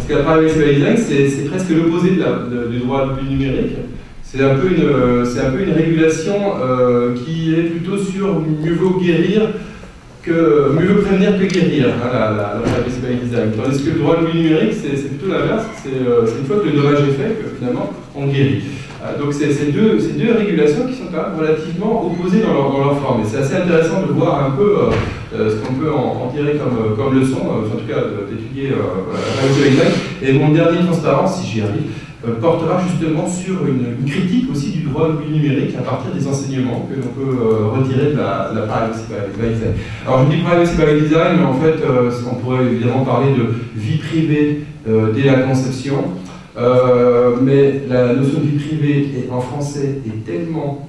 Parce que la privacy by design, c'est presque l'opposé du droit du numérique. C'est un peu une régulation qui est plutôt sur mieux vaut mieux vaut prévenir que guérir, hein, la privacy by design. Tandis que le droit du numérique, c'est plutôt l'inverse. C'est une fois que le dommage est fait que finalement on guérit. Donc c'est deux régulations qui sont quand même relativement opposées dans leur forme. Et c'est assez intéressant de voir un peu ce qu'on peut en tirer comme leçon, en tout cas d'étudier la privacy by design. Et mon dernier transparence, si j'y arrive, portera justement sur une critique aussi du droit du numérique à partir des enseignements que l'on peut retirer de la privacy by design. Alors je dis privacy by design, mais en fait on pourrait évidemment parler de vie privée dès la conception, mais la notion de vie privée en français est tellement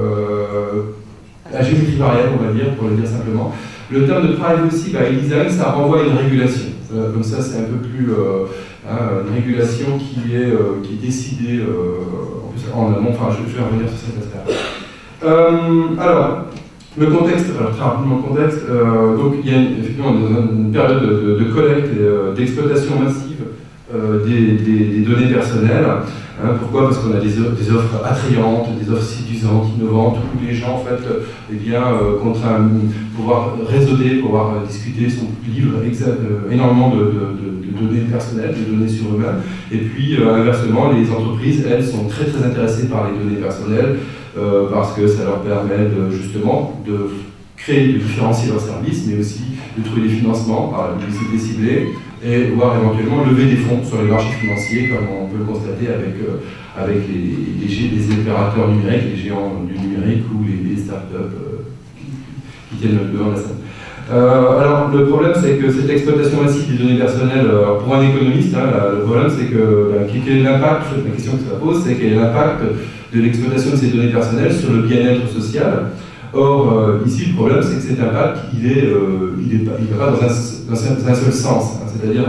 à géométrie variable, on va dire, pour le dire simplement. Le terme de privacy by design, ça renvoie à une régulation. Comme ça, c'est un peu plus une régulation qui est décidée en amont. Enfin, je vais revenir sur cet aspect. Alors, le contexte, très rapidement le contexte. Donc, il y a effectivement une période de collecte et d'exploitation massive des données personnelles. Hein, pourquoi? Parce qu'on a des offres attrayantes, des offres séduisantes, innovantes, où les gens, en fait, contraints pour pouvoir réseauter, pouvoir discuter, livrent énormément de données personnelles, de données sur eux-mêmes. Et puis, inversement, les entreprises, elles, sont très très intéressées par les données personnelles parce que ça leur permet justement de créer, de différencier leurs services, mais aussi de trouver des financements par la publicité ciblée et voire éventuellement lever des fonds sur les marchés financiers, comme on peut le constater avec les opérateurs numériques, les géants du numérique ou les startups qui tiennent le devant de la scène. Alors, le problème, c'est que cette exploitation massive des données personnelles, pour un économiste, le problème, c'est que quel est l'impact, la question que ça pose, c'est quel est l'impact de l'exploitation de ces données personnelles sur le bien-être social. Or, ici, le problème, c'est que cet impact, il ne va pas dans un seul sens. Hein, c'est-à-dire,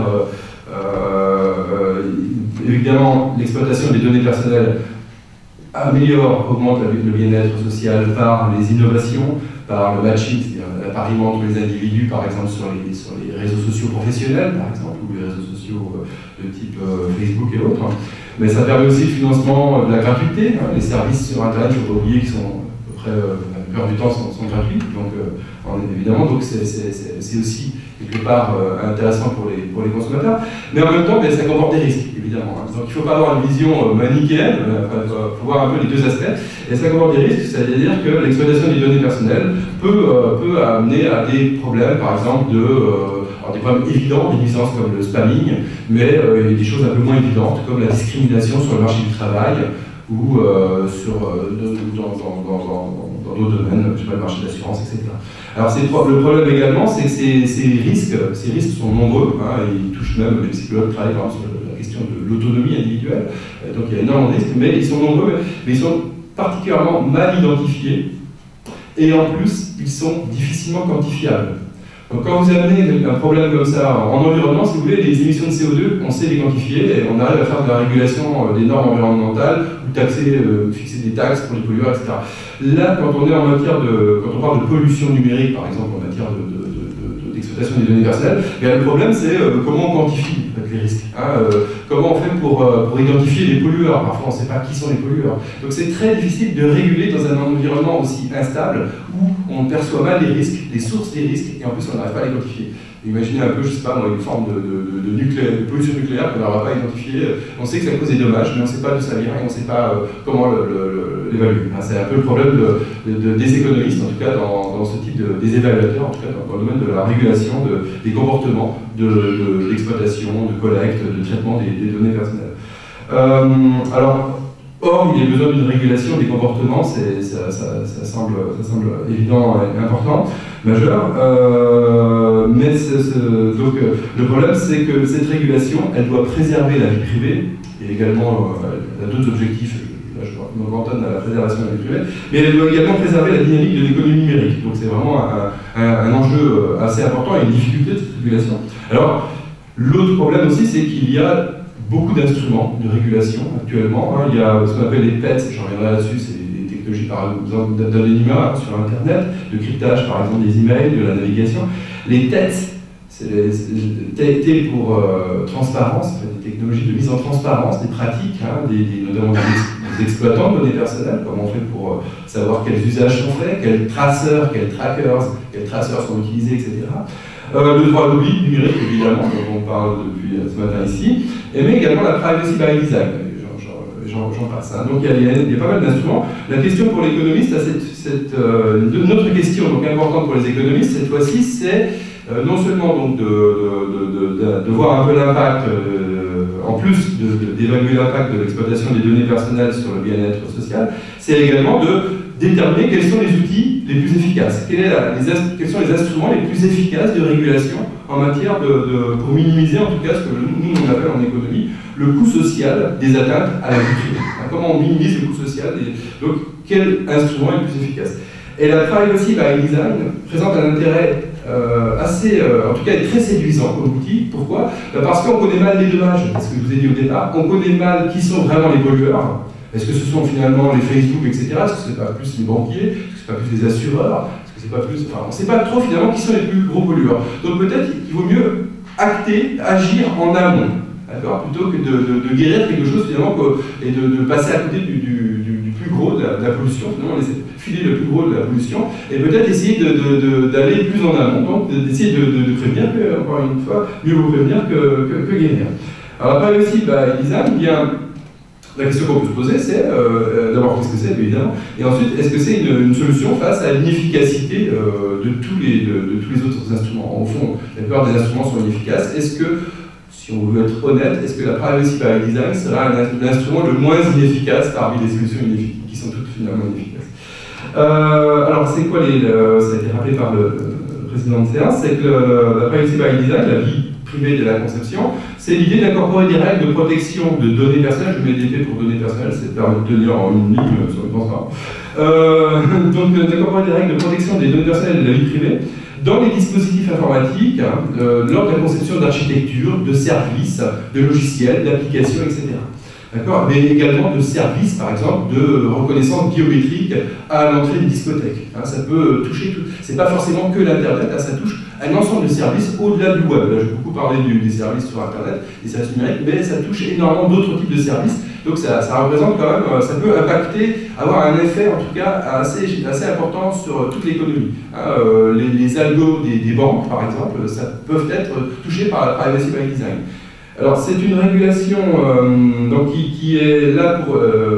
évidemment, l'exploitation des données personnelles augmente le bien-être social par les innovations, par le matching, c'est-à-dire l'appariement entre les individus, par exemple sur les réseaux sociaux professionnels, par exemple, ou les réseaux sociaux de type Facebook et autres. Mais ça permet aussi le financement de la gratuité. Hein, les services sur Internet, il ne faut pas oublier qu'ils sont à peu près, la plupart du temps, sont gratuits. Donc, évidemment, donc c'est aussi quelque part intéressant pour les consommateurs. Mais en même temps, ça comporte des risques, évidemment. Hein. Donc il ne faut pas avoir une vision manichéenne, il faut voir un peu les deux aspects. Et ça comporte des risques, c'est-à-dire que l'exploitation des données personnelles peut amener à des problèmes, par exemple, des problèmes évidents, des nuisances comme le spamming, mais des choses un peu moins évidentes, comme la discrimination sur le marché du travail ou dans d'autres domaines, je sais pas, le marché de l'assurance, etc. Alors le problème également, c'est que ces risques sont nombreux, hein, ils touchent même, les psychologues travaillent par exemple sur la question de l'autonomie individuelle, donc il y a énormément de risques, mais ils sont nombreux, mais ils sont particulièrement mal identifiés, et en plus, ils sont difficilement quantifiables. Donc quand vous amenez un problème comme ça en environnement, si vous voulez, les émissions de CO2, on sait les quantifier, et on arrive à faire de la régulation des normes environnementales, ou fixer des taxes pour les pollueurs, etc. Là, quand on est quand on parle de pollution numérique, par exemple, en matière d'exploitation des données personnelles, le problème c'est comment on quantifie les risques. Hein, comment on fait pour identifier les pollueurs. Parfois on ne sait pas qui sont les pollueurs. Donc c'est très difficile de réguler dans un environnement aussi instable où on perçoit mal les risques, les sources des risques, et en plus on n'arrive pas à les quantifier. Imaginez un peu, je ne sais pas moi, une forme de pollution nucléaire qu'on n'aura pas identifiée. On sait que ça cause des dommages, mais on ne sait pas d'où ça vient et on ne sait pas comment l'évaluer. C'est un peu le problème des économistes, en tout cas dans ce type des évaluateurs, en tout cas dans le domaine de la régulation des comportements d'exploitation, de collecte, de traitement des données personnelles. Or, il y a besoin d'une régulation des comportements, ça semble évident et important, majeur. Donc, le problème, c'est que cette régulation, elle doit préserver la vie privée, et également, elle a d'autres objectifs, là je me cantonne à la préservation de la vie privée, mais elle doit également préserver la dynamique de l'économie numérique. Donc c'est vraiment un enjeu assez important et une difficulté de cette régulation. Alors, l'autre problème aussi, c'est qu'il y a beaucoup d'instruments de régulation actuellement. Hein. Il y a ce qu'on appelle les PET, j'en reviendrai là-dessus, c'est des technologies par exemple d'anonymat sur Internet, de cryptage par exemple des emails, de la navigation. Les TET, T pour transparence, en fait, des technologies de mise en transparence, des pratiques, hein, notamment des exploitants de données personnelles, comment on fait pour savoir quels usages sont faits, quels traceurs, quels traceurs sont utilisés, etc. Le droit à l'oubli numérique, évidemment, dont on parle depuis ce matin ici, mais également la privacy by design. J'en passe. Hein. Donc il y a pas mal d'instruments. La question pour l'économiste, une autre question donc, importante pour les économistes, cette fois-ci, c'est non seulement donc, de voir un peu l'impact, en plus d'évaluer l'impact de l'exploitation des données personnelles sur le bien-être social, c'est également de déterminer quels sont les outils les plus efficaces, quels sont les instruments les plus efficaces de régulation en matière pour minimiser en tout cas ce que nous on appelle en économie le coût social des atteintes à la vie privée. Comment on minimise le coût social donc quel instrument est le plus efficace. Et la privacy by design présente un intérêt en tout cas très séduisant comme outil. Pourquoi? Parce qu'on connaît mal les dommages, c'est ce que je vous ai dit au départ, on connaît mal qui sont vraiment les pollueurs. Est-ce que ce sont finalement les Facebook, etc. Est-ce que ce n'est pas plus les banquiers? Est-ce que ce n'est pas plus les assureurs? Est-ce que c'est pas plus... Enfin, on ne sait pas trop finalement qui sont les plus gros pollueurs. Donc peut-être qu'il vaut mieux agir en amont, d'accord, plutôt que de guérir quelque chose finalement et de passer à côté du plus gros de la pollution, finalement laisser filer le plus gros de la pollution, et peut-être essayer d'aller plus en amont, donc d'essayer de prévenir, encore une fois, mieux vaut prévenir que guérir. Alors la privacy by design, bien... La question qu'on peut se poser, c'est d'abord qu'est-ce que c'est, évidemment, et ensuite, est-ce que c'est une solution face à l'inefficacité de tous les autres instruments? Au fond, la plupart des instruments sont inefficaces. Est-ce que, si on veut être honnête, est-ce que la privacy by design sera l'instrument le moins inefficace parmi les solutions qui sont toutes finalement inefficaces? Alors, c'est quoi ça a été rappelé par le président de séance, c'est que la privacy by design, la vie privée de la conception, c'est l'idée d'incorporer des règles de protection de données personnelles. Je mets des T pour données personnelles, c'est permet de tenir en une ligne sur le transparent. Donc d'incorporer des règles de protection des données personnelles et de la vie privée dans les dispositifs informatiques, lors de la conception d'architecture, de services, de logiciels, d'applications, etc. D'accord, mais également de services, par exemple, de reconnaissance biométrique à l'entrée des discothèques. Hein, ça peut toucher tout. C'est pas forcément que l'Internet, hein, ça touche un ensemble de services au-delà du web. Là, j'ai beaucoup parlé des services sur Internet, des services numériques, mais ça touche énormément d'autres types de services. Donc ça représente quand même, ça peut impacter, avoir un effet en tout cas assez important sur toute l'économie. Hein, les algos des banques, par exemple, ça peuvent être touchés par la privacy by design. Alors c'est une régulation donc, qui est là pour,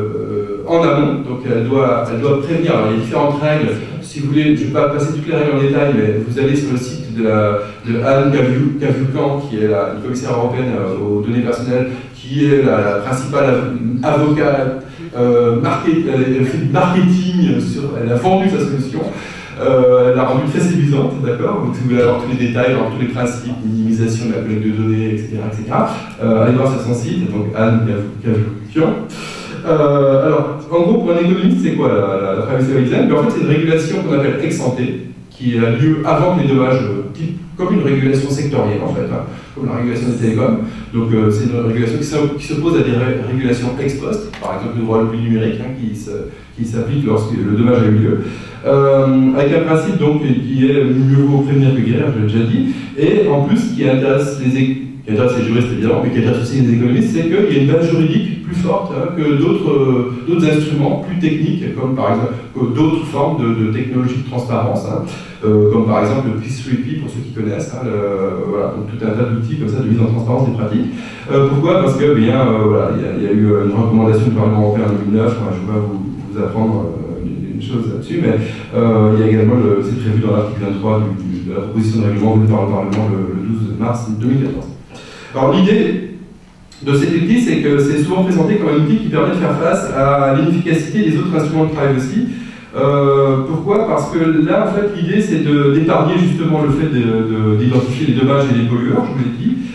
en amont, donc elle doit prévenir. Alors, il y a différentes règles, si vous voulez, je ne vais pas passer toutes les règles en détail, mais vous allez sur le site de Anne Cavoucan, qui est la commissaire européenne aux données personnelles, qui est la principale avocate, elle fait du marketing, elle a vendu sa solution. Elle l'a rendue très séduisante, d'accord? Donc, si vous voulez avoir tous les détails, avoir tous les principes, minimisation de la collecte de données, etc., allez voir sur son site, donc Anne Cavoucan. Alors, en gros, pour un économiste, c'est quoi la privacy by design? En fait, c'est une régulation qu'on appelle ex ante, qui a lieu avant que les dommages, comme une régulation sectorielle, en fait, hein, comme la régulation des télécoms. Donc, c'est une régulation qui s'oppose à des régulations ex post, par exemple le droit à l'oubli numérique, hein, qui s'applique lorsque le dommage a eu lieu. Avec un principe donc qui est mieux vaut prévenir que guérir, je l'ai déjà dit, et en plus qui intéresse les juristes évidemment, mais qui intéresse aussi les économistes, c'est qu'il y a une base juridique plus forte hein, que d'autres instruments plus techniques, comme par exemple d'autres formes de technologies de transparence, hein, comme par exemple le P3P pour ceux qui connaissent, hein, voilà, donc tout un tas d'outils comme ça de mise en transparence des pratiques. Pourquoi? Parce que voilà, il y a eu une recommandation du Parlement européen en 2009, je ne vais pas vous apprendre chose là-dessus, mais il y a également, c'est prévu dans l'article 23 de la proposition de règlement venue par le Parlement le 12 mars 2014. Alors l'idée de cet outil, c'est que c'est souvent présenté comme un outil qui permet de faire face à l'inefficacité des autres instruments de privacy. Pourquoi? Parce que là, en fait, l'idée, c'est d'épargner justement le fait d'identifier les dommages et les pollueurs, je vous l'ai dit.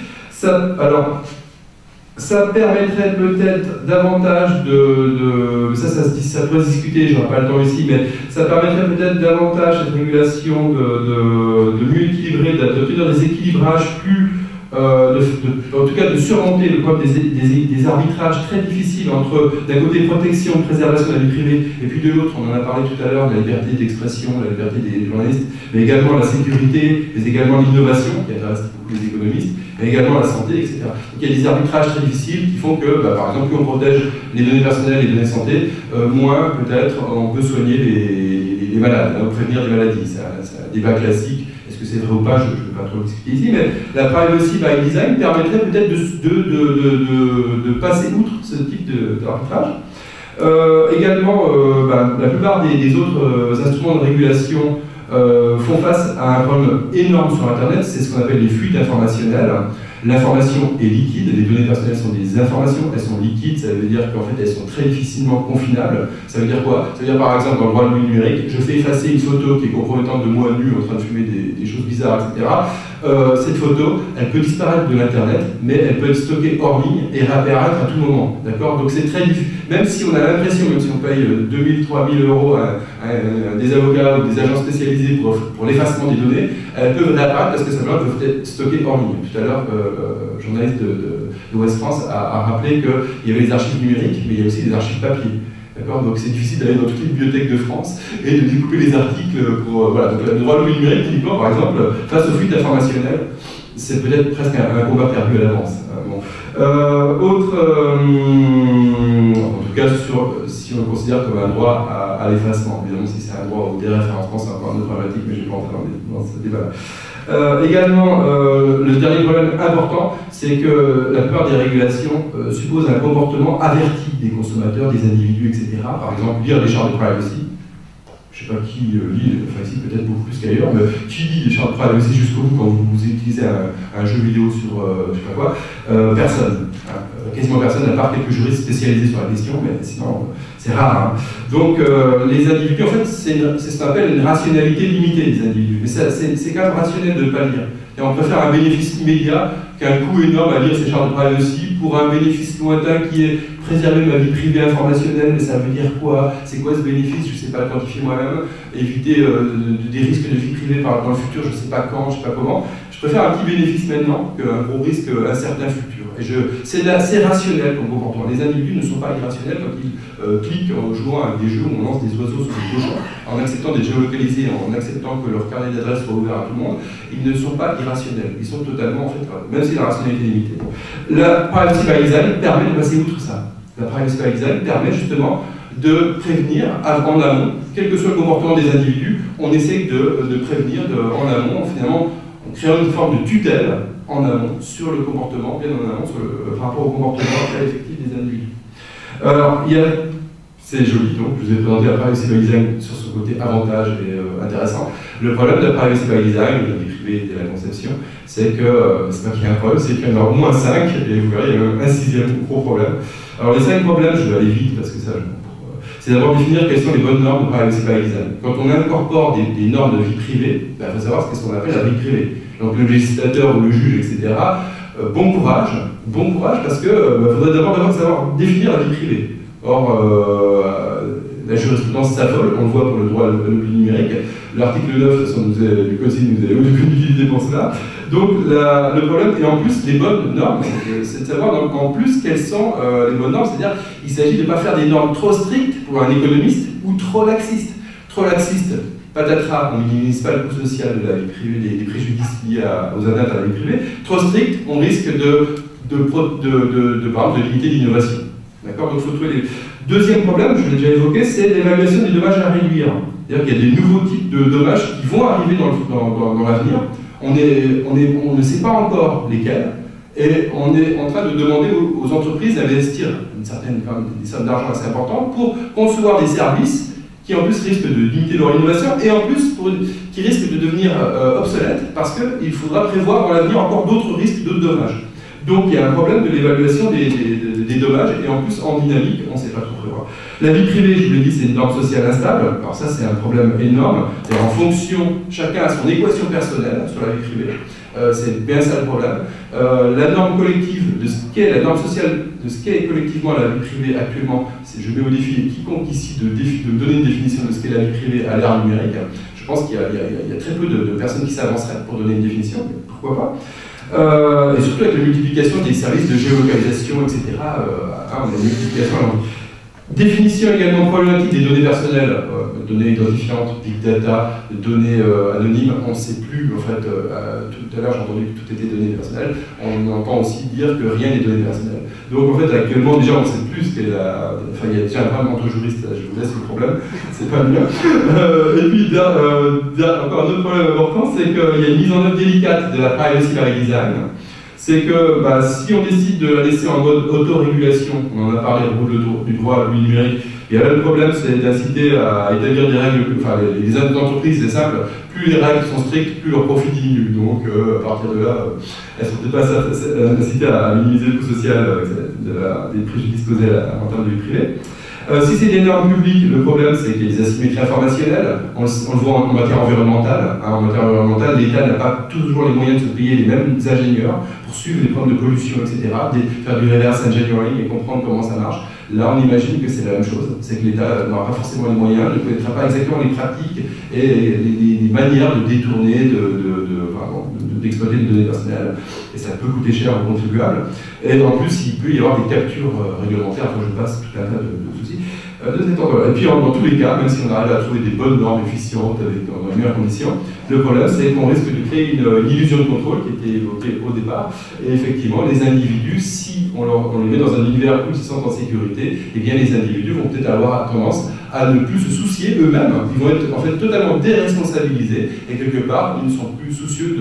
Ça permettrait peut-être davantage ça pourrait se discuter, je n'aurai pas le temps ici, mais ça permettrait peut-être davantage cette régulation de mieux équilibrer, d'obtenir des équilibrages plus en tout cas de surmonter le problème des arbitrages très difficiles entre, d'un côté, protection, préservation de la vie privée, et puis de l'autre, on en a parlé tout à l'heure, de la liberté d'expression, la liberté des journalistes, mais également la sécurité, mais également l'innovation, qui intéresse beaucoup les économistes, mais également la santé, etc. Donc il y a des arbitrages très difficiles qui font que, par exemple, plus on protège les données personnelles et les données de santé, moins peut-être on peut soigner les malades, ou prévenir des maladies. C'est un débat classique. Est-ce que c'est vrai ou pas? Je ne vais pas trop discuter ici, mais la privacy by design permettrait peut-être de passer outre ce type d'arbitrage. Également, la plupart des autres instruments de régulation font face à un problème énorme sur Internet, c'est ce qu'on appelle les fuites informationnelles. L'information est liquide, les données personnelles sont des informations, elles sont liquides, ça veut dire qu'en fait elles sont très difficilement confinables. Ça veut dire quoi? Ça veut dire par exemple dans le droit de numérique, je fais effacer une photo qui est compromettante de moi nu en train de fumer des choses bizarres, etc. Cette photo, elle peut disparaître de l'internet, mais elle peut être stockée hors ligne et réapparaître à tout moment. D'accord? Donc c'est très difficile. Même si on a l'impression, même si on paye 2000, 3000 euros à des avocats ou des agents spécialisés pour l'effacement des données, elles peuvent réapparaître parce que simplement elles peuvent être stockées hors ligne. Tout à l'heure, le journaliste de Ouest France a rappelé qu'il y avait les archives numériques, mais il y a aussi les archives papier. Donc c'est difficile d'aller dans toutes les bibliothèques de France et de découper les articles pour... voilà. Donc le droit du numérique, typiquement, par exemple, face aux fuites informationnelles, c'est peut-être presque un combat perdu à l'avance. En tout cas, si on le considère comme un droit à l'effacement. Évidemment, si c'est un droit au déréférencement, c'est encore une autre problématique, mais je ne vais pas entrer dans ce débat-là. Également, le dernier problème important, c'est que la plupart des régulations supposent un comportement averti des consommateurs, des individus, etc. Par exemple, lire des chartes de privacy. Je ne sais pas qui lit, enfin ici peut-être beaucoup plus qu'ailleurs, mais qui lit les chartes de privacy jusqu'au bout quand vous utilisez un jeu vidéo sur je ne sais pas quoi? Personne. Quasiment personne, à part quelques juristes spécialisés sur la question, mais sinon c'est rare. Donc les individus, en fait, c'est ce qu'on appelle une rationalité limitée des individus. Mais c'est quand même rationnel de ne pas lire. Et on préfère un bénéfice immédiat qu'un coût énorme à lire ces chartes de privacy pour un bénéfice lointain qui est préserver ma vie privée informationnelle, mais ça veut dire quoi? C'est quoi ce bénéfice? Je ne sais pas le quantifier moi-même. Éviter des risques de vie privée dans le futur, je ne sais pas quand, je ne sais pas comment. Je préfère un petit bénéfice maintenant qu'un gros risque incertain futur. Et c'est assez rationnel comme comportement. Les individus ne sont pas irrationnels quand ils cliquent en jouant à des jeux où on lance des oiseaux sur des cochons, en acceptant d'être géolocalisés, en acceptant que leur carnet d'adresse soit ouvert à tout le monde. Ils ne sont pas irrationnels. Ils sont totalement, en fait, même si la rationalité est limitée. La privacy by design permet de passer outre ça. La privacy by design permet justement de prévenir en amont, quel que soit le comportement des individus, on essaie de prévenir en amont, finalement, en créant une forme de tutelle en amont sur le comportement, bien en amont, par rapport au comportement très effectif des individus. Alors, c'est joli, donc je vous ai présenté la privacy by design sur son côté avantage et intéressant. Le problème de la privacy by design, de la vie privée et de la conception, c'est que, c'est pas qu'il y a un problème, c'est qu'il y en a au moins 5, et vous verrez, il y a même un 6e gros problème. Alors les 5 problèmes, je vais aller vite parce que ça, c'est d'abord définir quelles sont les bonnes normes de privacy by design. Quand on incorpore des normes de vie privée, il faut savoir ce qu'on appelle la vie privée. Donc le législateur ou le juge, etc., bon courage parce que faudrait d'abord savoir définir la vie privée. Or, la jurisprudence s'affole, on le voit pour le droit à l'oubli numérique. L'article 9, de toute façon, du Code civil nous est utilisé pour cela. Donc le problème, et en plus, les bonnes normes, c'est de savoir en plus quelles sont les bonnes normes, c'est-à-dire qu'il s'agit de ne pas faire des normes trop strictes pour un économiste ou trop laxistes. Trop laxistes, patatras, on ne minimise pas le coût social de la vie privée, des préjudices liés aux atteintes à la vie privée. Trop strict, on risque par exemple, de limiter l'innovation. D'accord? Donc il faut trouver les... Deuxième problème, je l'ai déjà évoqué, c'est l'évaluation des dommages à réduire. C'est-à-dire qu'il y a des nouveaux types de dommages qui vont arriver dans l'avenir. On ne sait pas encore lesquels, et on est en train de demander aux entreprises d'investir des sommes d'argent assez importantes pour concevoir des services qui en plus risquent de limiter leur innovation et en plus qui risquent de devenir obsolètes parce qu'il faudra prévoir dans l'avenir encore d'autres risques, d'autres dommages. Donc il y a un problème de l'évaluation des dommages et en plus en dynamique, on ne sait pas trop prévoir. La vie privée, je vous l'ai dit, c'est une norme sociale instable. Alors ça, c'est un problème énorme. C'est en fonction, chacun a son équation personnelle sur la vie privée. C'est bien ça le problème. La norme collective de ce qu'est la norme sociale, de ce qu'est collectivement la vie privée actuellement, je mets au défi quiconque ici de me donner une définition de ce qu'est la vie privée à l'ère numérique. Je pense qu'il y a très peu de personnes qui s'avanceraient pour donner une définition, mais pourquoi pas. Et surtout avec la multiplication des services de géolocalisation, etc. On a une multiplication. Définition également problématique des données personnelles, données identifiantes, big data, données anonymes. On ne sait plus, en fait, tout à l'heure j'ai entendu que tout était données personnelles. On entend aussi dire que rien n'est données personnelles. Donc en fait, actuellement, déjà, on ne sait plus ce qu'est la... Enfin, il y a déjà un problème entre juristes, je vous laisse le problème, c'est pas bien. Et puis, encore un autre problème important, c'est qu'il y a une mise en œuvre délicate de la privacy by design. C'est que si on décide de la laisser en mode autorégulation, on en a parlé du droit à l'ouïe numérique, et là le problème c'est d'inciter à établir des règles, enfin les entreprises c'est simple, plus les règles sont strictes, plus leur profit diminue. Donc à partir de là, elles ne sont peut-être pas incitées à minimiser le coût social des préjudices causés en termes de vie privée. Si c'est des normes publiques, le problème c'est qu'il y a des asymétries informationnelles, on le voit en matière environnementale. En matière environnementale, l'État n'a pas toujours les moyens de se payer les mêmes ingénieurs pour suivre les problèmes de pollution, etc., faire du reverse engineering et comprendre comment ça marche. Là, on imagine que c'est la même chose, c'est que l'État n'aura pas forcément les moyens, ne connaîtra pas exactement les pratiques et les manières de détourner, d'exploiter les données personnelles, et ça peut coûter cher aux contribuables. Et en plus, il peut y avoir des captures réglementaires, quand je passe tout un tas de soucis. De cet ordre-là. Et puis, dans tous les cas, même si on arrive à trouver des bonnes normes efficientes dans les meilleures conditions, le problème, c'est qu'on risque de créer une illusion de contrôle qui était évoquée au départ. Et effectivement, les individus, si on les met dans un univers où ils se sentent en sécurité, eh bien, les individus vont peut-être avoir tendance à ne plus se soucier eux-mêmes. Ils vont être en fait totalement déresponsabilisés et quelque part, ils ne sont plus soucieux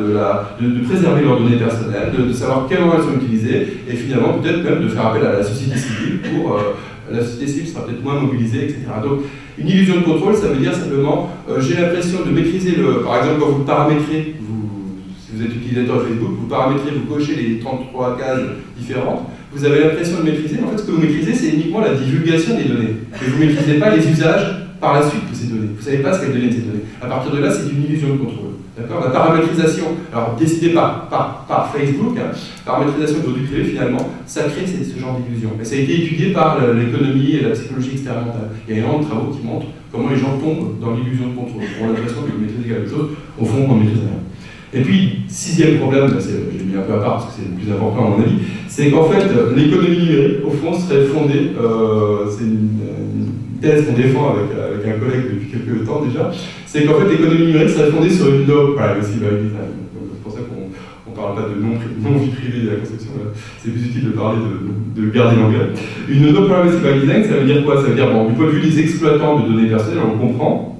de préserver leurs données personnelles, de savoir comment elles sont utilisées et finalement, peut-être même de faire appel à la société civile pour... la société civile sera peut-être moins mobilisée, etc. Donc, une illusion de contrôle, ça veut dire simplement, j'ai l'impression de maîtriser par exemple, quand vous paramétrez, si vous êtes utilisateur de Facebook, vous paramétrez, vous cochez les 33 cases différentes, vous avez l'impression de maîtriser, mais en fait, ce que vous maîtrisez, c'est uniquement la divulgation des données. Et vous ne maîtrisez pas les usages par la suite de ces données. Vous ne savez pas ce qu'elles deviennent ces données. À partir de là, c'est une illusion de contrôle. D'accord ? La paramétrisation, alors décidée par Facebook, paramétrisation de vos données privées, finalement, ça crée ce genre d'illusion. Et ça a été étudié par l'économie et la psychologie expérimentale. Il y a énormément de travaux qui montrent comment les gens tombent dans l'illusion de contrôle. On a l'impression qu'ils maîtrisent quelque chose, au fond, on ne maîtrise rien. Et puis, sixième problème, j'ai mis un peu à part parce que c'est le plus important à mon avis, c'est qu'en fait, l'économie numérique, au fond, serait fondée, c'est une thèse qu'on défend avec un collègue depuis quelques temps déjà, c'est qu'en fait, l'économie numérique serait fondée sur une no privacy by design. C'est pour ça qu'on ne parle pas de non-vie privée de la conception, c'est plus utile de parler de garder l'anglais. Une no privacy by design, ça veut dire quoi? Ça veut dire, bon, du point de vue des exploitants de données personnelles, on comprend,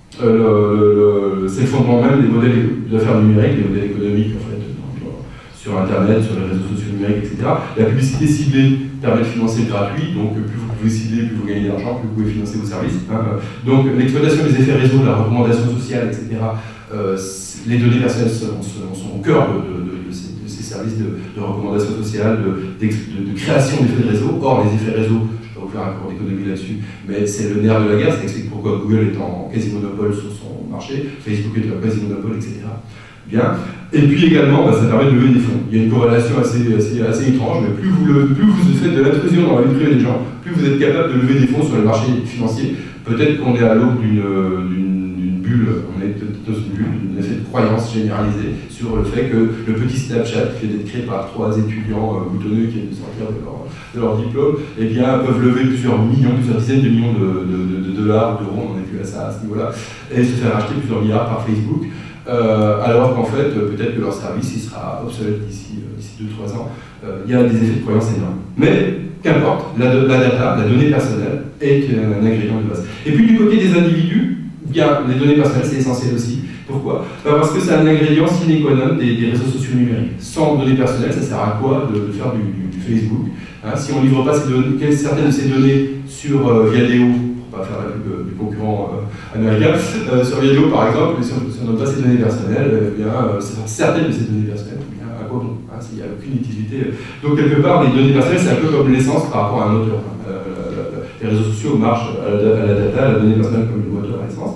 c'est le fondement même des modèles d'affaires numériques, des modèles économiques en fait, sur Internet, sur les réseaux sociaux numériques, etc. La publicité ciblée permet de financer le gratuit, donc plus vous pouvez cibler, plus vous gagnez d'argent, plus vous pouvez financer vos services. Donc l'exploitation des effets réseau, de la recommandation sociale, etc. Les données personnelles sont au cœur de ces services de recommandation sociale, de création d'effets de réseau. Or, les effets réseau, je ne vais pas vous faire un cours d'économie là-dessus, mais c'est le nerf de la guerre, ça explique pourquoi Google est en quasi-monopole sur son marché, Facebook est en quasi-monopole, etc. Bien. Et puis également, ça permet de lever des fonds. Il y a une corrélation assez étrange, mais plus vous faites de l'intrusion dans la vie privée des gens, plus vous êtes capable de lever des fonds sur le marché financier. Peut-être qu'on est à l'aube d'une bulle, on est dans une bulle, d'un effet de croyance généralisée sur le fait que le petit Snapchat, qui vient d'être créé par 3 étudiants boutonneux qui viennent de sortir de leur diplôme, eh bien, peuvent lever plusieurs dizaines de millions de dollars, d'euros, on en est plus à ça à ce niveau-là, et se faire acheter plusieurs milliards par Facebook. Alors qu'en fait, peut-être que leur service il sera obsolète d'ici 2-3 ans. Il y a des effets de croyance énormes. Mais, qu'importe, la data, la donnée personnelle, est un ingrédient de base. Et puis du côté des individus, bien, les données personnelles, c'est essentiel aussi. Pourquoi? Parce que c'est un ingrédient sine qua non des réseaux sociaux numériques. Sans données personnelles, ça sert à quoi de faire du Facebook? Si on ne livre pas certaines de ces données sur Viadeo, pas faire la pub du concurrent américain, sur Viadeo par exemple, si on ne donne pas ces données personnelles, eh bien, certaines de ces données personnelles, eh bien, à quoi bon, s'il n'y a aucune utilité. Donc quelque part, les données personnelles, c'est un peu comme l'essence par rapport à un moteur. Les réseaux sociaux marchent à la data, à la donnée personnelle comme le moteur à l'essence.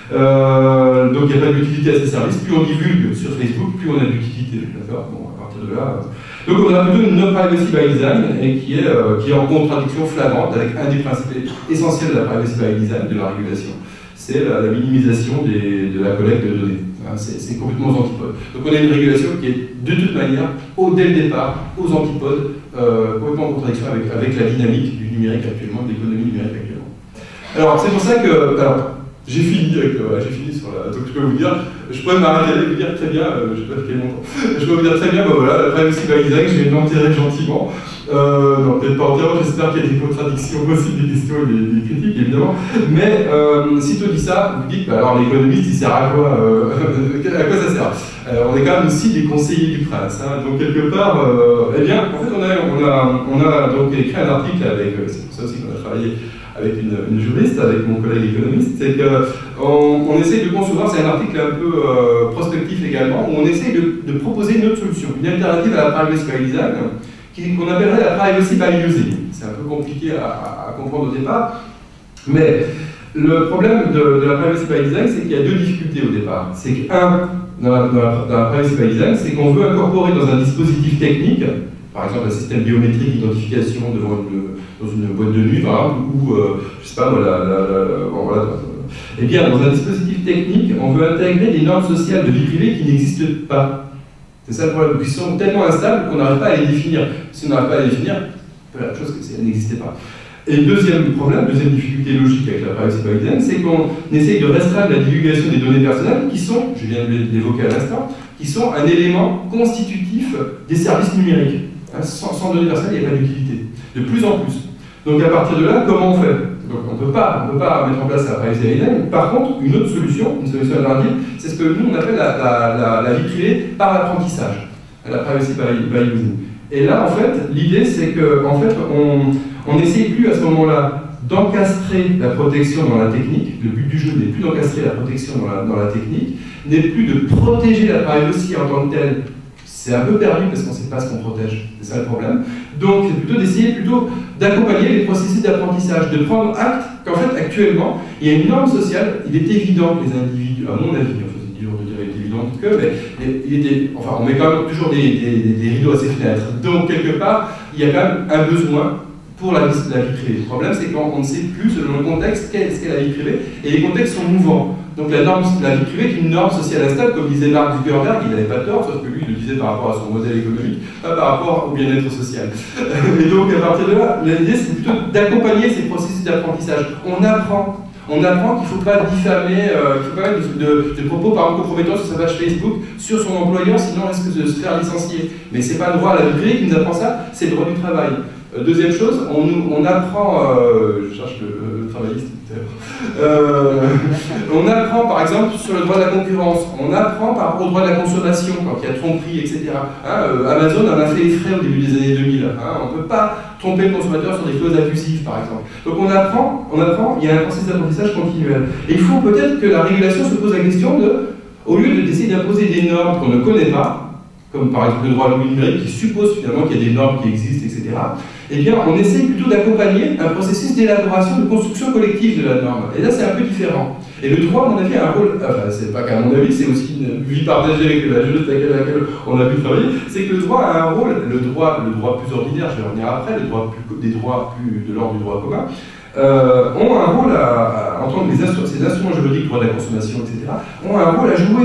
Donc il n'y a pas d'utilité à ces services. Plus on divulgue sur Facebook, plus on a d'utilité. D'accord? Bon, à partir de là... Donc on a plutôt une no privacy by design et qui est en contradiction flagrante avec un des principes essentiels de la privacy by design, de la régulation. C'est la minimisation de la collecte de données. C'est complètement aux antipodes. Donc on a une régulation qui est de toute manière, dès le départ, aux antipodes, complètement en contradiction avec la dynamique du numérique actuellement, de l'économie numérique actuellement. Alors c'est pour ça que... j'ai fini sur la... Donc je peux vous dire, je pourrais m'arrêter et vous dire très bien, je ne sais pas quel montant, je peux vous dire très bien, voilà, la privacy by design, je vais l'enterrer gentiment. Non, peut-être pas entièrement, j'espère qu'il y a des contradictions aussi, des questions et des critiques, évidemment. Mais sitôt dit ça, vous dites, alors l'économiste, il sert à quoi à quoi ça sert? On est quand même aussi des conseillers du prince. Hein, donc quelque part, eh bien, en fait, on a donc écrit un article avec, c'est pour ça aussi qu'on a travaillé avec une juriste, avec mon collègue économiste, c'est qu'on essaye de concevoir, c'est un article un peu prospectif également, où on essaye de proposer une autre solution, une alternative à la privacy by design, qu'on appellerait la privacy by using. C'est un peu compliqué à comprendre au départ, mais le problème de la privacy by design, c'est qu'il y a deux difficultés au départ. C'est qu'un, dans la privacy by design, c'est qu'on veut incorporer dans un dispositif technique, par exemple un système biométrique d'identification dans une boîte de nuit, par exemple, ou, je sais pas, voilà, eh bien, dans un dispositif technique, on veut intégrer des normes sociales de vie privée qui n'existent pas. C'est ça le problème, qui sont tellement instables qu'on n'arrive pas à les définir. Si on n'arrive pas à les définir, la chose c'est qu'elles n'existaient pas. Et le deuxième problème, deuxième difficulté logique avec la privacy by design, c'est qu'on essaye de restreindre la divulgation des données personnelles qui sont, je viens de l'évoquer à l'instant, qui sont un élément constitutif des services numériques. Sans données personnelles, il n'y a pas d'utilité. De plus en plus. Donc à partir de là, comment on fait? Donc on ne peut pas mettre en place la privacy by design. Par contre, une autre solution, une solution alternative, c'est ce que nous on appelle la vie privée par l'apprentissage, la privacy by using. Et là, en fait, l'idée c'est que, en fait, on n'essaye plus à ce moment-là d'encastrer la protection dans la technique. Le but du jeu n'est plus d'encastrer la protection dans la technique, n'est plus de protéger la privacy en tant que telle. C'est un peu perdu parce qu'on ne sait pas ce qu'on protège, c'est ça le problème. Donc c'est plutôt d'essayer d'accompagner les processus d'apprentissage, de prendre acte qu'en fait actuellement, il y a une norme sociale, il est évident que les individus, à mon avis, c'est dur de dire il est évident mais on met quand même toujours des rideaux à ses fenêtres. Donc quelque part, il y a quand même un besoin pour la vie privée. Le problème c'est qu'on ne sait plus selon le contexte qu'est-ce qu'est la vie privée, et les contextes sont mouvants. Donc la vie privée est une norme sociale instable, comme disait Mark Zuckerberg, il n'avait pas tort, sauf que lui il le disait par rapport à son modèle économique, pas par rapport au bien-être social. Et donc à partir de là, l'idée c'est plutôt d'accompagner ces processus d'apprentissage. On apprend qu'il ne faut pas diffamer, qu'il ne faut pas mettre de propos par exemple compromettants sur sa page Facebook sur son employeur, sinon on risque de se faire licencier. Mais ce n'est pas le droit à la vie privée qui nous apprend ça, c'est le droit du travail. Deuxième chose, on apprend, je cherche le travailliste, on apprend par exemple sur le droit de la concurrence, on apprend par rapport au droit de la consommation quand il y a tromperie, etc. Amazon en a fait les frais au début des années 2000. On ne peut pas tromper le consommateur sur des clauses abusives par exemple. Donc on apprend, il y a un processus d'apprentissage continuel. Et il faut peut-être que la régulation se pose la question au lieu d'essayer d'imposer des normes qu'on ne connaît pas, comme par exemple le droit numérique qui suppose finalement qu'il y a des normes qui existent, etc., eh bien, on essaie plutôt d'accompagner un processus d'élaboration, de construction collective de la norme. Et là, c'est un peu différent. Et le droit, à mon avis, a un rôle, enfin, c'est pas qu'à mon avis, c'est aussi une vie partagée avec la juriste avec laquelle on a pu travailler, c'est que le droit a un rôle, le droit plus ordinaire, je vais revenir après, des droits plus de l'ordre du droit commun, ont un rôle en tant que ces instruments juridiques, droit de la consommation, etc., ont un rôle à jouer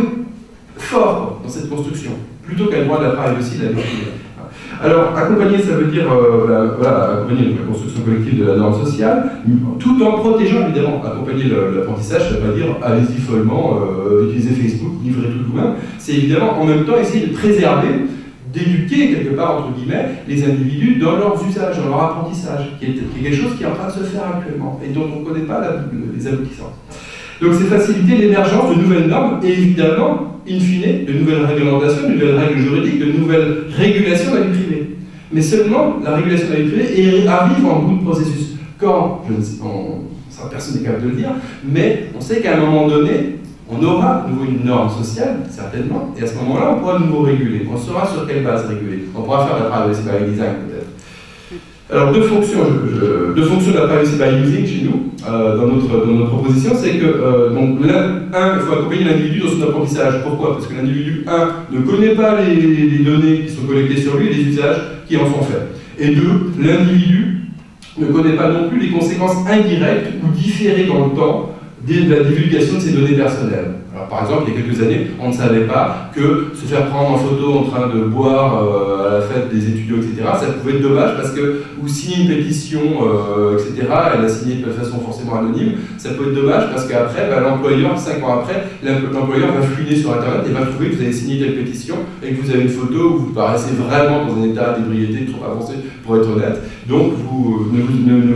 fort dans cette construction, plutôt qu'un droit de la privacy, de la vie privée. Alors, accompagner, ça veut dire accompagner la construction collective de la norme sociale, tout en protégeant, évidemment. Accompagner l'apprentissage, ça ne veut pas dire allez-y follement, utiliser Facebook, livrez tout vous-même. C'est évidemment en même temps essayer de préserver, d'éduquer quelque part, entre guillemets, les individus dans leurs usages, dans leur apprentissage, qui est quelque chose qui est en train de se faire actuellement et dont on ne connaît pas les aboutissants. Donc, c'est faciliter l'émergence de nouvelles normes et évidemment, in fine, de nouvelles réglementations, de nouvelles règles juridiques, de nouvelles régulations de la vie privée. Mais seulement, la régulation de la vie privée arrive en bout de processus. Quand, je ne sais pas, personne n'est capable de le dire, mais on sait qu'à un moment donné, on aura de nouveau une norme sociale, certainement, et à ce moment-là, on pourra de nouveau réguler. On saura sur quelle base réguler. On pourra faire la privacy by design, peut-être. Alors, deux fonctions de la privacy by using chez nous, dans notre proposition, c'est que, donc, il faut accompagner l'individu dans son apprentissage. Pourquoi? Parce que l'individu, ne connaît pas les données qui sont collectées sur lui et les usages qui en sont faits. Et deux, l'individu ne connaît pas non plus les conséquences indirectes ou différées dans le temps de la divulgation de ces données personnelles. Alors, par exemple, il y a quelques années, on ne savait pas que se faire prendre en photo en train de boire à la fête des étudiants, etc., ça pouvait être dommage parce que, ou signer une pétition, etc., elle a signé de façon forcément anonyme, ça peut être dommage parce qu'après, l'employeur, 5 ans après, l'employeur va fouiner sur Internet et va trouver que vous avez signé telle pétition et que vous avez une photo où vous paraissez vraiment dans un état d'ébriété trop avancé, pour être honnête. Donc, vous ne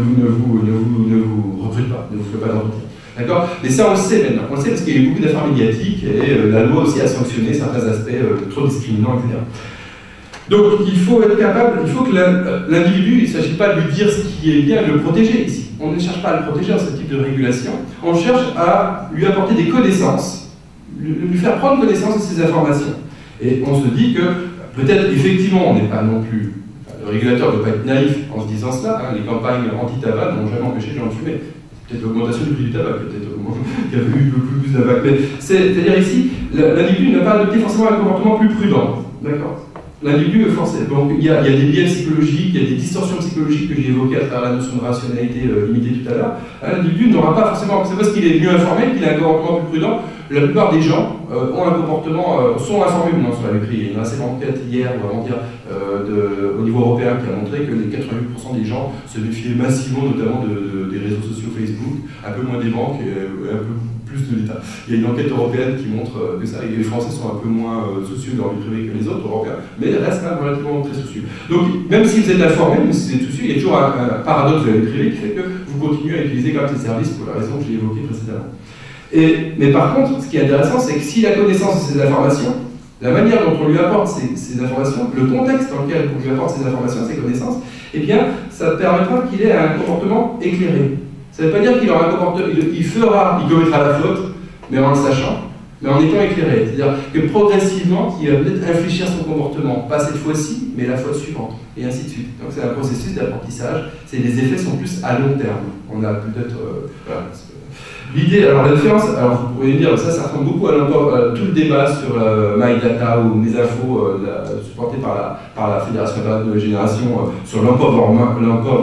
vous recrutez pas, ne vous faites pas d'entretien. D'accord? Mais ça, on le sait maintenant. On le sait parce qu'il y a eu beaucoup d'affaires médiatiques et la loi aussi a sanctionné certains aspects trop discriminants, etc. Donc, il faut être capable, il faut que l'individu, il ne s'agit pas de lui dire ce qui est bien, de le protéger ici. On ne cherche pas à le protéger dans ce type de régulation. On cherche à lui apporter des connaissances, lui faire prendre connaissance de ces informations. Et on se dit que, peut-être, effectivement, on n'est pas non plus... Le régulateur ne doit pas être naïf en se disant cela. Hein, les campagnes anti-tabac n'ont jamais empêché les gens de fumer. Peut-être l'augmentation du prix du tabac, peut-être qu'il y avait eu beaucoup plus d'impact. Mais c'est-à-dire ici, l'individu n'a pas adopté forcément un comportement plus prudent. D'accord? L'individu est forcé. Donc il y a des biais psychologiques, il y a des distorsions psychologiques que j'ai évoquées à travers la notion de rationalité limitée tout à l'heure. L'individu n'aura pas forcément, c'est parce qu'il est mieux informé qu'il a un comportement plus prudent. La plupart des gens ont un comportement, sont informés maintenant sur la vie privée. Il y a une assez enquête hier, ou avant-hier, au niveau européen qui a montré que les 88% des gens se méfiaient massivement, notamment des réseaux sociaux Facebook, un peu moins des banques et un peu plus de l'État. Il y a une enquête européenne qui montre que ça, et les Français sont un peu moins soucieux de leur vie privée que les autres Européens, mais restent quand même relativement très soucieux. Donc, même si vous êtes informé, même si vous êtes soucieux, il y a toujours un paradoxe de la vie privée qui fait que vous continuez à utiliser quand même ces services pour la raison que j'ai évoquée précédemment. Mais par contre, ce qui est intéressant, c'est que s'il a connaissance de ces informations, la manière dont on lui apporte ces informations, le contexte dans lequel on lui apporte ces informations, ces connaissances, eh bien, ça permettra qu'il ait un comportement éclairé. Ça ne veut pas dire qu'il aura un comportement, il commettra la faute, mais en le sachant, mais en étant éclairé. C'est-à-dire que progressivement, il va peut-être infléchir son comportement, pas cette fois-ci, mais la fois suivante, et ainsi de suite. Donc c'est un processus d'apprentissage, les effets sont plus à long terme. On a peut-être... voilà. L'idée, alors la différence, alors vous pourriez dire, ça ressemble beaucoup à tout le débat sur My Data ou mes infos supporté par la Fédération internationale de génération sur l'empowerment,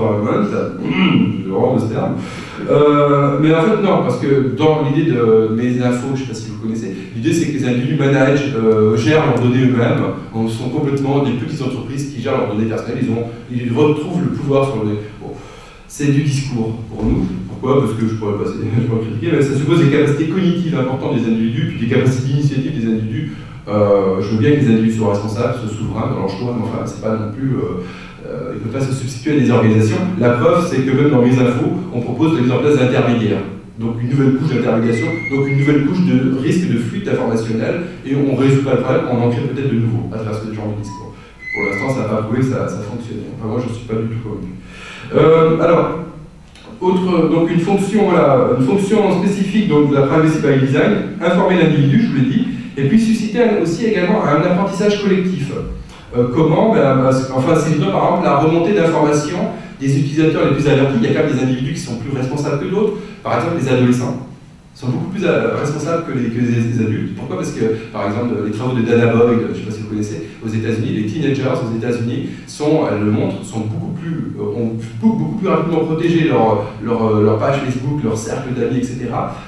je rends ce terme. Mais en fait non, parce que dans l'idée de mes infos, je ne sais pas si vous connaissez, l'idée c'est que les individus managent, gèrent leurs données eux-mêmes, sont complètement des petites entreprises qui gèrent leurs données personnelles, ils retrouvent le pouvoir sur les... Bon, c'est du discours pour nous. Pourquoi? Parce que je pourrais critiquer, mais ça suppose des capacités cognitives importantes des individus, puis des capacités d'initiative des individus. Je veux bien que les individus soient responsables, soient souverains dans leur choix, mais enfin, c'est pas non plus... ils ne peuvent pas se substituer à des organisations. La preuve, c'est que même dans mes infos, on propose la mise en place d'intermédiaires. Donc une nouvelle couche d'intermédiation, donc une nouvelle couche de risque de fuite informationnelle, et on ne résout pas le problème, on en crée peut-être de nouveaux à travers ce genre de discours. Pour l'instant, ça n'a pas prouvé que ça fonctionnait. Enfin, moi, je ne suis pas du tout convaincu. Alors, donc une fonction, voilà, une fonction spécifique donc, de la privacy by design, informer l'individu, je vous l'ai dit, et puis susciter aussi également un apprentissage collectif. Comment? En facilitant par exemple la remontée d'informations des utilisateurs les plus avertis. Il y a quand même des individus qui sont plus responsables que d'autres. Par exemple, les adolescents sont beaucoup plus responsables que les adultes. Pourquoi? Parce que, par exemple, les travaux de Dana Boyd, je ne sais pas si vous connaissez, aux États-Unis, les teenagers aux États-Unis elles le montrent, ont beaucoup plus rapidement protégé leur page Facebook, leur cercle d'amis, etc.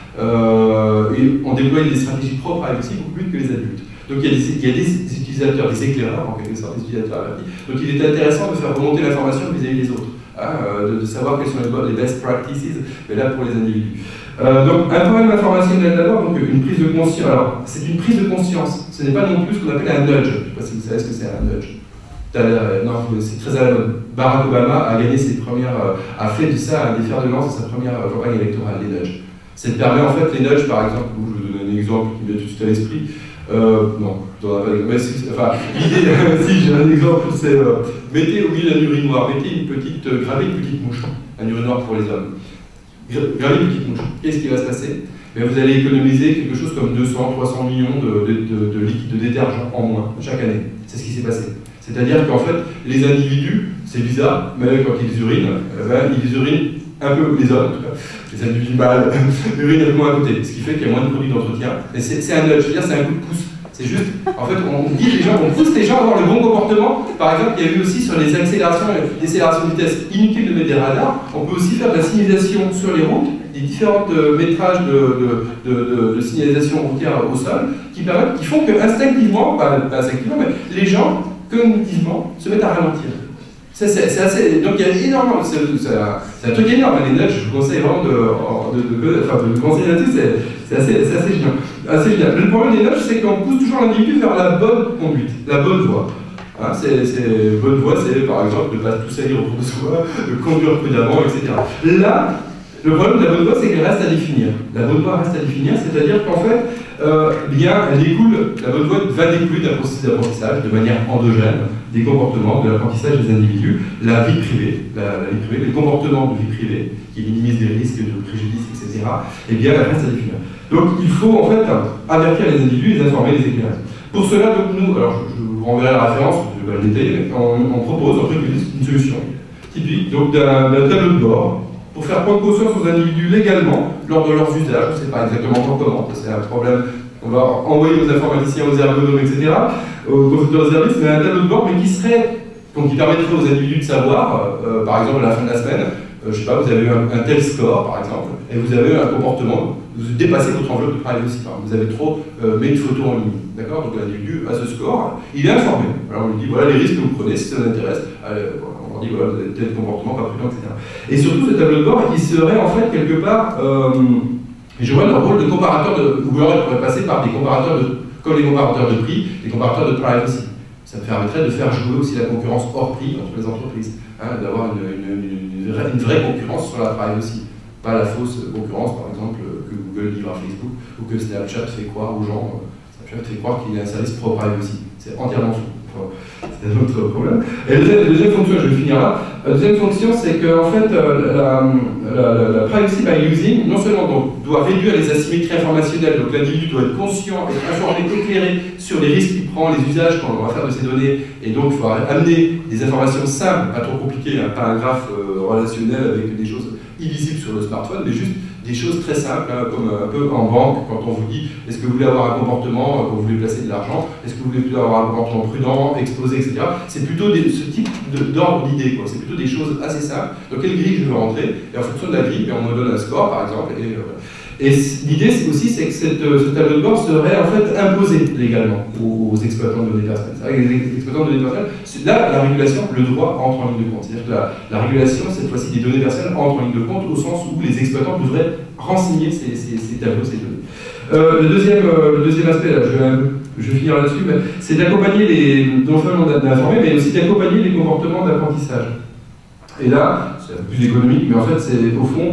Et ont déployé des stratégies propres aussi beaucoup plus que les adultes. Donc il y a des utilisateurs, des éclaireurs en quelque sorte, des utilisateurs avertis. Donc il est intéressant de faire remonter l'information vis-à-vis des autres, de savoir quelles sont les best practices, mais là pour les individus. Donc un problème informationnel d'abord, donc une prise de conscience. Alors c'est une prise de conscience, ce n'est pas non plus ce qu'on appelle un nudge. Je ne sais pas si vous savez ce que c'est un nudge. Non, c'est très à la mode. Barack Obama a gagné a fait de ça un des fers de lance de sa première campagne électorale, les nudges. Ça permet en fait les nudges, par exemple, je vous donne un exemple qui me vient tout de suite à l'esprit. Non, je ne donnerai pas d'exemple. Enfin, l'idée, si j'ai un exemple, c'est mettez au milieu d'un urinoir, gravez une petite mouche, un urinoir pour les hommes. Gravez une petite mouche. Qu'est-ce qui va se passer? Mais vous allez économiser quelque chose comme 200-300 millions de liquide de détergent en moins chaque année. C'est ce qui s'est passé. C'est-à-dire qu'en fait, les individus, c'est bizarre, mais quand ils urinent, ils urinent un peu, les hommes en tout cas, les individus mâles urinent un peu moins à côté, ce qui fait qu'il y a moins de produits d'entretien. Et c'est un nudge, c'est-à-dire c'est un coup de pouce. C'est juste, en fait, on guide les gens, on pousse les gens à avoir le bon comportement. Par exemple, il y a eu aussi sur les accélérations et décélérations de vitesse, inutile de mettre des radars. On peut aussi faire de la signalisation sur les routes, des différents métrages de signalisation routière au sol, qui font que instinctivement, pas instinctivement, mais les gens, cognitivement, se mettent à ralentir. C'est assez, donc il y a énormément, c'est un truc énorme, les nudges, je vous conseille vraiment de conseiller là-dessus, c'est assez génial. Le problème des nudges, c'est qu'on pousse toujours l'individu vers la bonne conduite, la bonne voie. Hein, bonne voie, c'est par exemple de ne pas tout salir autour de soi, de conduire prudemment, etc. Là, le problème de la bonne voie, c'est qu'elle reste à définir. La bonne voie reste à définir, c'est-à-dire qu'en fait, la bonne voie va découler d'un processus d'apprentissage de manière endogène, des comportements, de l'apprentissage des individus, la vie privée, les comportements de vie privée, qui minimisent des risques de préjudice, etc., eh bien, elle reste à définir. Donc, il faut en fait avertir les individus, les informer, les éclairer. Pour cela, donc, nous, alors je vous renverrai la référence, je vais pas le détailler, mais on propose en fait une solution typique donc d'un tableau de bord pour faire prendre conscience aux individus légalement lors de leurs usages. On ne sait pas exactement comment, c'est un problème. On va envoyer aux informaticiens, aux ergonomes, etc., aux consultants de service, mais un tableau de bord, mais qui permettrait aux individus de savoir, par exemple, à la fin de la semaine, je ne sais pas, vous avez un tel score, par exemple, et vous avez un comportement, vous dépassez votre enveloppe de privacy, vous avez trop mis une photo en ligne, d'accord? Donc l'individu a ce score, il est informé. Alors on lui dit, voilà les risques que vous prenez, si ça vous intéresse, on leur dit, voilà, vous avez tel comportement, pas prudent, etc. Et surtout, ce tableau de bord, il serait en fait quelque part, je vois le rôle de comparateur de Google pourrait passer par des comparateurs comme les comparateurs de prix, des comparateurs de privacy. Ça me permettrait de faire jouer aussi la concurrence hors prix entre les entreprises, hein, d'avoir une vraie concurrence sur la privacy. Pas la fausse concurrence, par exemple, que Google livre à Facebook ou que Snapchat fait croire aux gens. Snapchat fait croire qu'il y a un service pro-privacy. C'est entièrement faux. Enfin, c'est un autre problème. Et la deuxième fonction, je vais finir là. La deuxième fonction, c'est que en fait, la privacy by using, non seulement donc, doit réduire les asymétries informationnelles, donc l'individu doit être conscient, être informé, éclairé sur les risques qu'il prend, les usages qu'on va faire de ces données, et donc il faut amener des informations simples, pas trop compliquées, hein, pas un graphe relationnel avec des choses illisibles sur le smartphone, mais juste des choses très simples, hein, comme un peu en banque, quand on vous dit est-ce que vous voulez avoir un comportement, quand vous voulez placer de l'argent, est-ce que vous voulez plutôt avoir un comportement prudent, exposé, etc. C'est plutôt ce type d'ordre d'idée, c'est plutôt des choses assez simples. Dans quelle grille je veux rentrer, et en fonction de la grille, on me donne un score par exemple. Et l'idée aussi, c'est que ce tableau de bord serait en fait imposé légalement aux exploitants de données personnelles. Les exploitants de données personnelles, là, la régulation, le droit entre en ligne de compte. C'est-à-dire que la régulation, cette fois-ci, des données personnelles entre en ligne de compte au sens où les exploitants devraient renseigner ces tableaux, ces données. Le deuxième aspect, là, je vais finir là-dessus, c'est d'accompagner non seulement d'informer, mais aussi d'accompagner les comportements d'apprentissage. Et là, c'est un peu plus économique, mais en fait, c'est au fond,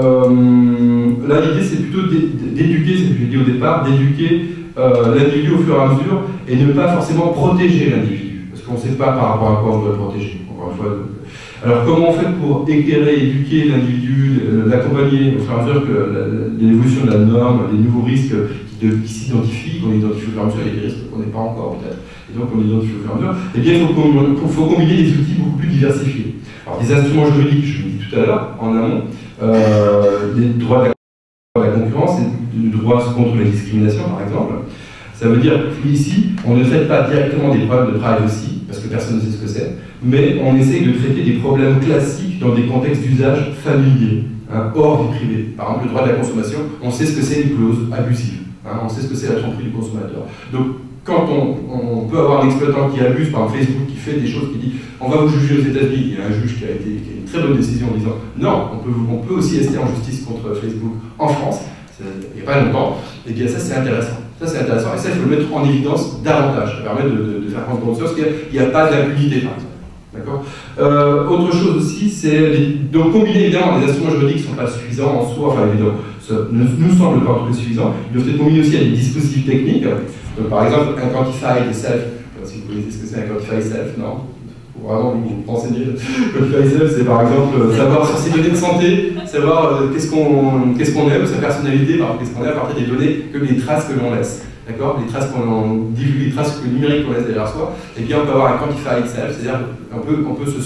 là, l'idée, c'est plutôt d'éduquer, c'est ce que j'ai dit au départ, d'éduquer l'individu au fur et à mesure et ne pas forcément protéger l'individu, parce qu'on ne sait pas par rapport à quoi on doit le protéger. Encore une fois, alors, comment on fait pour éclairer, éduquer l'individu, l'accompagner au fur et à mesure que l'évolution de la norme, des nouveaux risques qui s'identifient, qu'on identifie au fur et à mesure, il y a des risques qu'on n'est pas encore peut-être, et donc on identifie au fur et à mesure, eh bien il faut combiner des outils beaucoup plus diversifiés. Alors des instruments juridiques, je vous l'ai dit tout à l'heure, en amont, des droits de la concurrence et du droit contre la discrimination par exemple. Ça veut dire qu'ici, on ne traite pas directement des problèmes de privacy, parce que personne ne sait ce que c'est, mais on essaye de traiter des problèmes classiques dans des contextes d'usage familiers, hein, hors vie privée. Par exemple, le droit de la consommation, on sait ce que c'est une clause abusive, hein, on sait ce que c'est la tromperie du consommateur. Donc, quand on peut avoir un exploitant qui abuse, par exemple Facebook, qui fait des choses, qui dit on va vous juger aux États-Unis, il y a un juge qui a une très bonne décision en disant non, on peut aussi rester en justice contre Facebook en France, il n'y a pas longtemps, et bien ça c'est intéressant. Ça c'est intéressant, et ça il faut le mettre en évidence davantage, ça permet de faire prendre conscience qu'il n'y a pas d'impunité par exemple. D'accord. Autre chose aussi, c'est donc combiner évidemment les instruments juridiques qui ne sont pas suffisants en soi, enfin évidemment, ça ne nous semble pas tout à fait suffisant, ils doivent être combinés aussi à des dispositifs techniques. Donc, par exemple, un quantified self, si vous connaissez ce que c'est un quantified self, non? Il faut vraiment vous renseigner. Quantified self, c'est par exemple savoir sur ses données de santé, savoir qu'est-ce qu'on aime, sa personnalité, qu'est-ce qu'on est à partir des données, comme les traces que l'on laisse. D'accord, les traces qu'on divulgue, les traces numériques qu'on laisse derrière soi, eh bien on peut avoir un quantified self, c'est-à-dire on peut se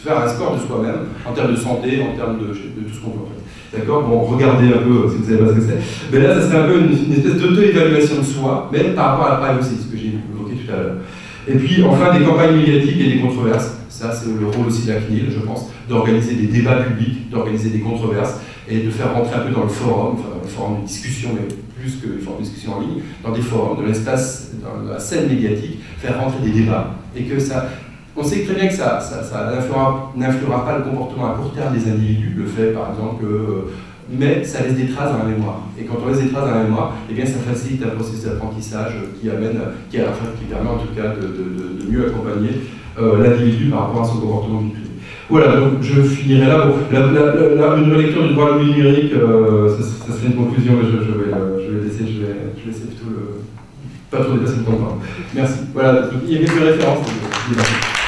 faire un score de soi-même, en termes de santé, en termes de tout ce qu'on veut en fait. D'accord? Bon, regardez un peu si vous savez pas ce que c'est. Mais là, ça serait un peu une espèce d'auto-évaluation de soi, même par rapport à la privacy, ce que j'ai évoqué tout à l'heure. Et puis, enfin, des campagnes médiatiques et des controverses. Ça, c'est le rôle aussi de la CNIL, je pense, d'organiser des débats publics, d'organiser des controverses et de faire rentrer un peu dans le forum, enfin dans le forum de discussion, mais plus que le forum de discussion en ligne, dans des forums, de l'espace, dans la scène médiatique, faire rentrer des débats. Et que ça. On sait très bien que ça n'influera pas le comportement à court terme des individus, le fait par exemple mais ça laisse des traces dans la mémoire. Et quand on laisse des traces dans la mémoire, eh bien ça facilite un processus d'apprentissage qui permet en tout cas de mieux accompagner l'individu par rapport à son comportement virtuel. Voilà, donc je finirai là. Bon, une lecture du droit numérique, ça serait une conclusion, mais je vais laisser plutôt pas trop dépasser le temps. Merci. Voilà, donc, il y a quelques références.